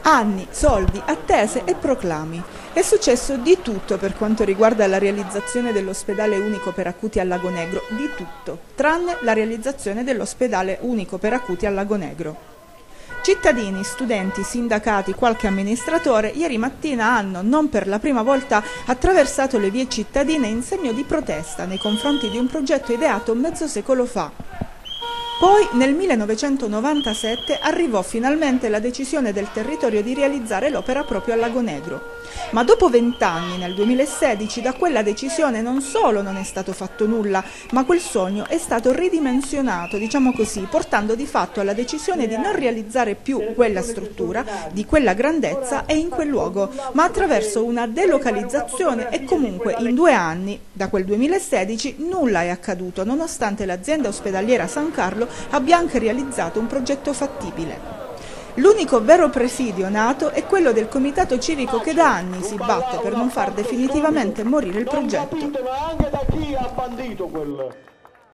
Anni, soldi, attese e proclami. È successo di tutto per quanto riguarda la realizzazione dell'ospedale unico per acuti al Lago Negro, di tutto, tranne la realizzazione dell'ospedale unico per acuti al Lago Negro. Cittadini, studenti, sindacati, qualche amministratore ieri mattina hanno, non per la prima volta, attraversato le vie cittadine in segno di protesta nei confronti di un progetto ideato mezzo secolo fa. Poi, nel 1997, arrivò finalmente la decisione del territorio di realizzare l'opera proprio al Lago Negro. Ma dopo 20 anni, nel 2016, da quella decisione non solo non è stato fatto nulla, ma quel sogno è stato ridimensionato, diciamo così, portando di fatto alla decisione di non realizzare più quella struttura, di quella grandezza e in quel luogo, ma attraverso una delocalizzazione e comunque in 2 anni, da quel 2016, nulla è accaduto, nonostante l'azienda ospedaliera San Carlo abbia anche realizzato un progetto fattibile. L'unico vero presidio nato è quello del comitato civico che da anni si batte per non far definitivamente morire il progetto.